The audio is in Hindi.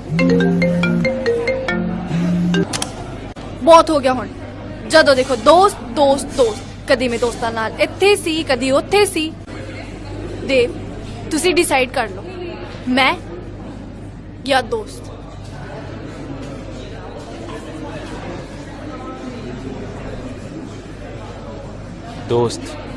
बहुत हो गया हुण। जदों देखो दोस्त दोस्त दोस्त, कदी मैं दोस्तां नाल इत्थे सी कदी उत्थे सी। देव तुसी डिसाइड कर लो, मैं या दोस्त। दोस्त।